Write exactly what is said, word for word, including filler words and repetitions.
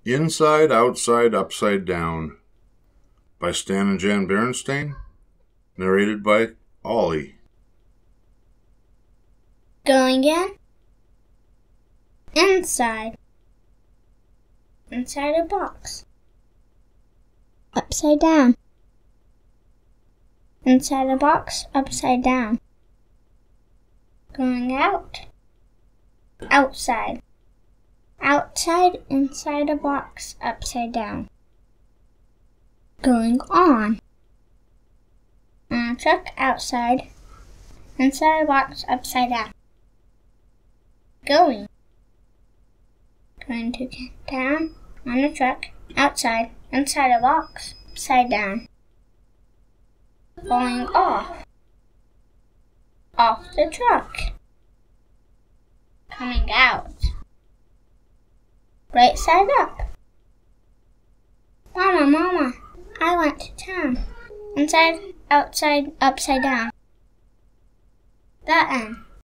Inside, Outside, Upside Down by Stan and Jan Berenstain, narrated by OLLIE. Going in. Inside. Inside a box. Upside down. Inside a box, upside down. Going out. Outside. Outside, inside a box, upside down. Going on. On a truck, outside. Inside a box, upside down. Going. Going to get down on a truck, outside, inside a box, upside down. Going off. Off the truck. Coming out. Right side up. Mama, Mama, I went to town. Inside, outside, upside down. That end.